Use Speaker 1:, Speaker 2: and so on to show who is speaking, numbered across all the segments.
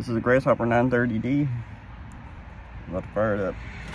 Speaker 1: is a Grasshopper 930D. I'm about to fire it up.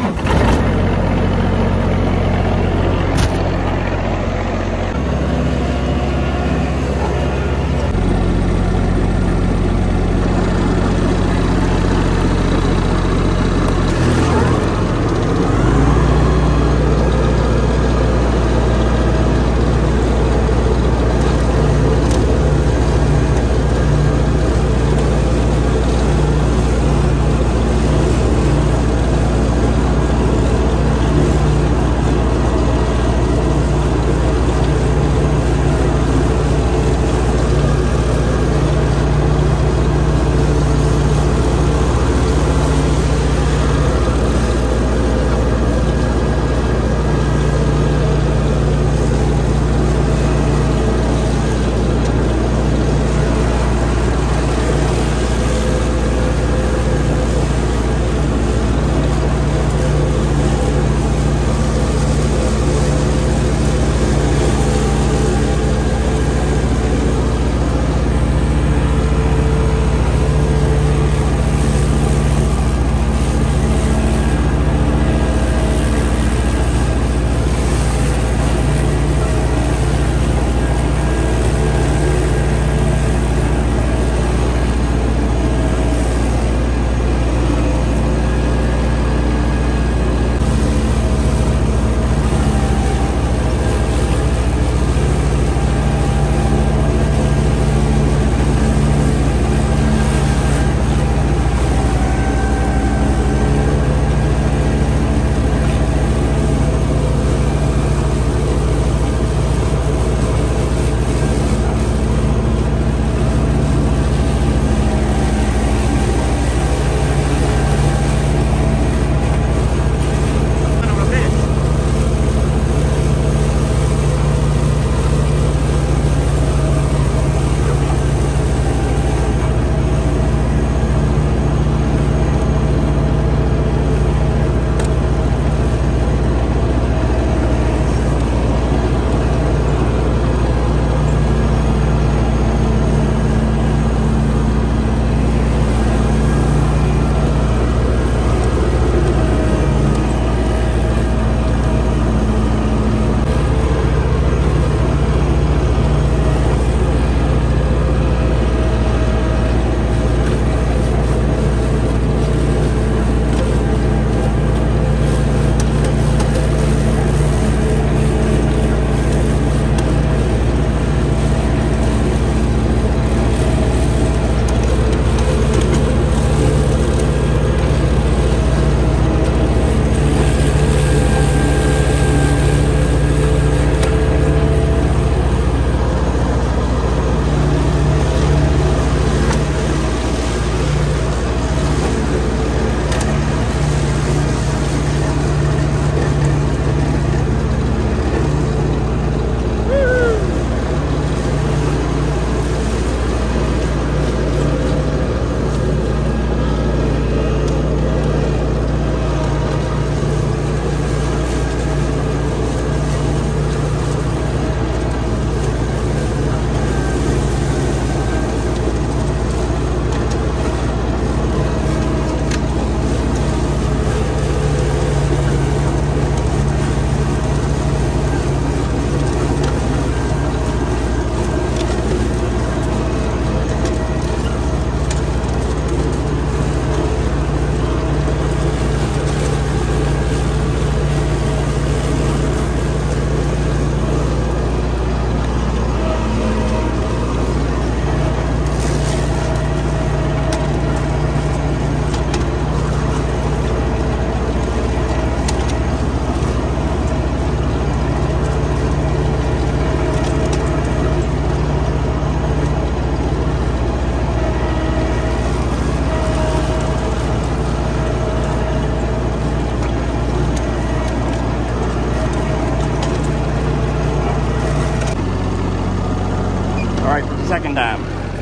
Speaker 1: second time.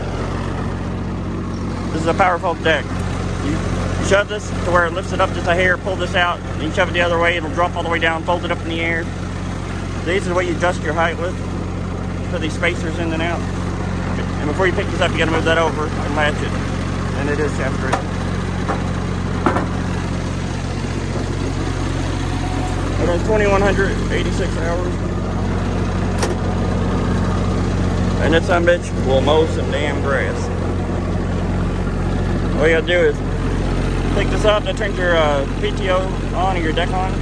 Speaker 1: This is a powerful deck. You shove this to where it lifts it up just a hair, pull this out, and you shove it the other way, it'll drop all the way down, fold it up in the air. These are the way you adjust your height with. Put these spacers in and out. And before you pick this up, you gotta move that over and latch it. And it is shaft driven. It has 2,186 hours. And this son bitch will mow some damn grass. All you gotta do is pick this up, that turns your PTO on or your deck on.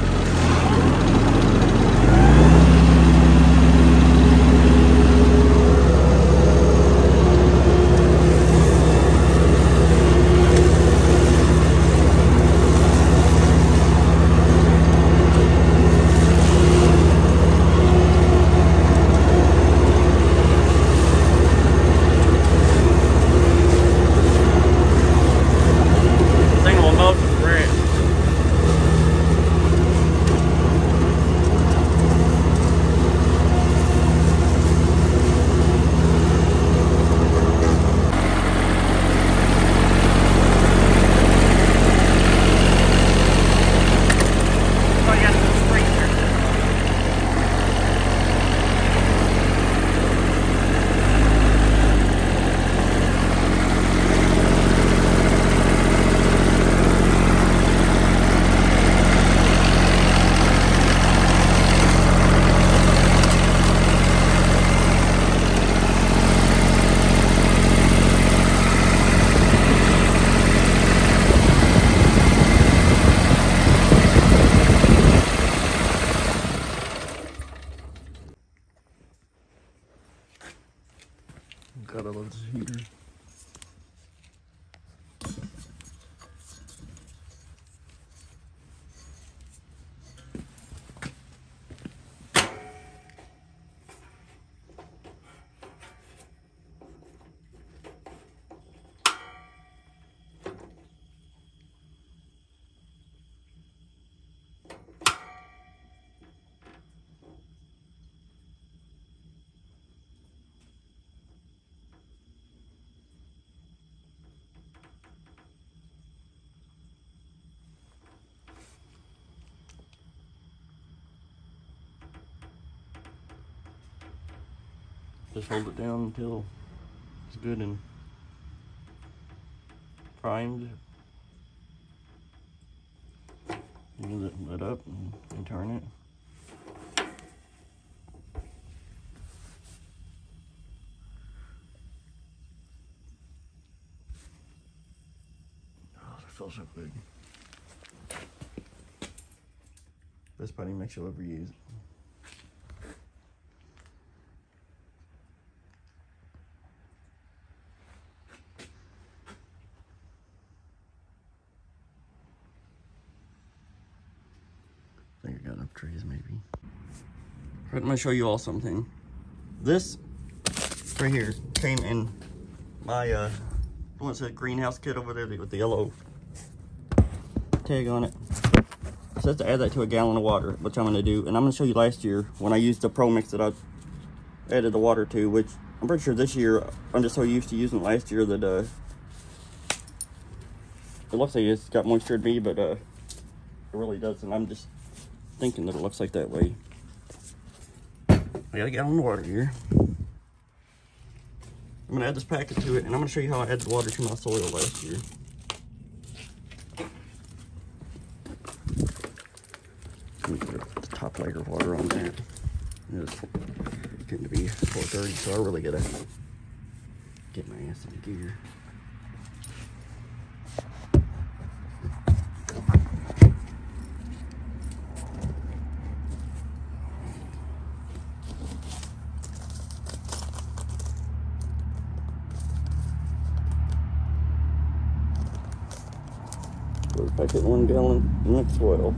Speaker 1: God, I love this heater. Just hold it down until it's good and primed. You let up and turn it. Oh, that feels so big. This putty makes you overuse it. I think I got enough trees, maybe. Right, I'm gonna show you all something. This right here came in my what's that greenhouse kit over there with the yellow tag on it. It says to add that to a gallon of water, which I'm gonna do. And I'm gonna show you last year when I used the Pro Mix that I added the water to, which I'm pretty sure this year I'm just so used to using it last year that it looks like it's got moisture in me, but it really doesn't. I'm just thinking that it looks like that way. I got a gallon of water here. I'm gonna add this packet to it, and I'm gonna show you how I added water to my soil last year. Let me put the top layer of water on that. It's getting to be 4:30, so I really gotta get my ass in gear. Packet 1 gallon mixed soil.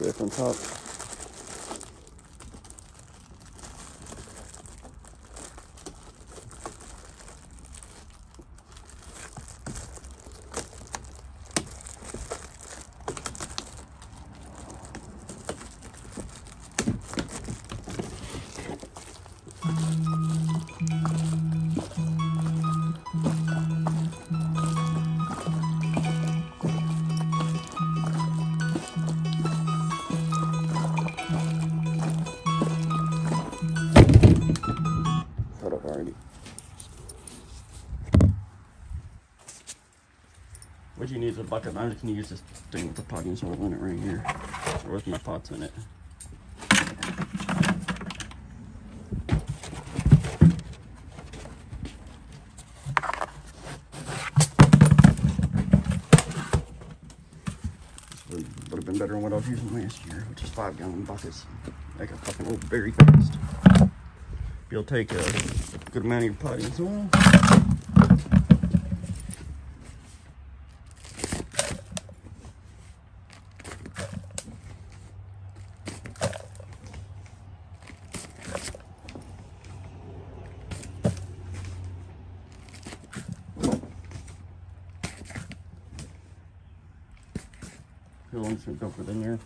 Speaker 1: Good from top. Shut up already. What you need is a bucket. I'm just gonna use this thing with the potting soil in it right here. Or with my pots in it. Would have been better than what I was using last year, which is 5-gallon buckets. Make a fucking little very fast. You'll take a good amount of your potting soil. I'm just gonna dump it in there.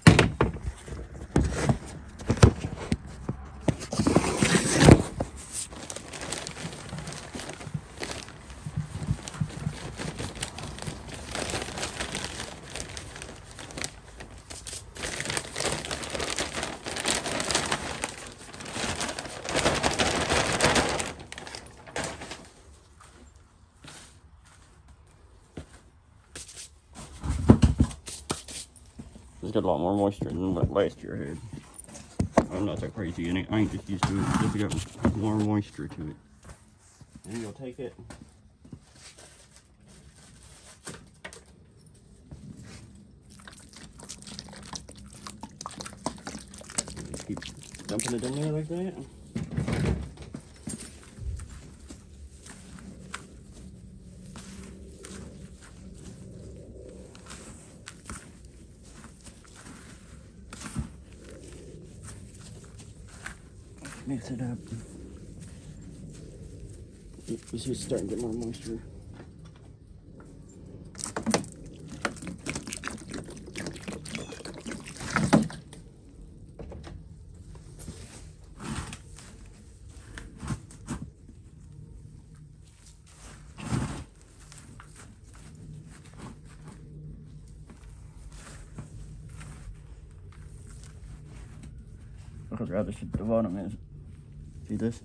Speaker 1: It's got a lot more moisture than what last year had. I'm not that crazy in it. I ain't just used to it. It's just got more moisture to it. And you'll take it. And keep dumping it in there like that. Mix it up. You see it's starting to get more moisture. I'd rather see the bottom is. See this?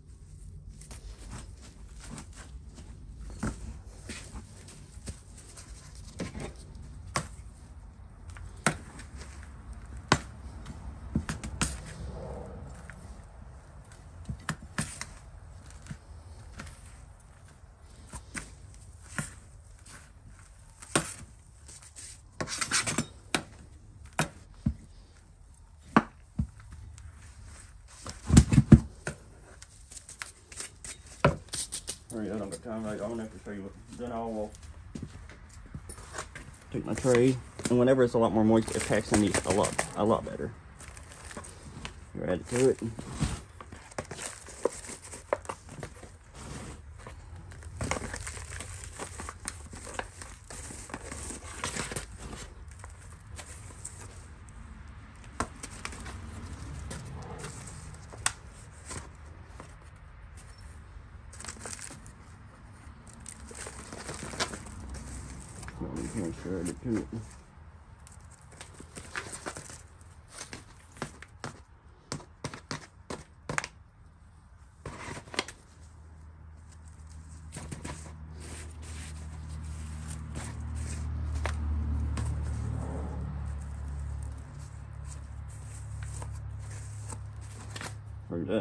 Speaker 1: Alright, I don't got time. I'm gonna have to show you what. Then I will take my tray, and whenever it's a lot more moist, it packs in these a lot better. You add it to it. Make sure I get to it. Like that.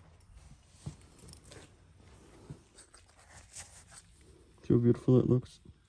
Speaker 1: See how beautiful it looks.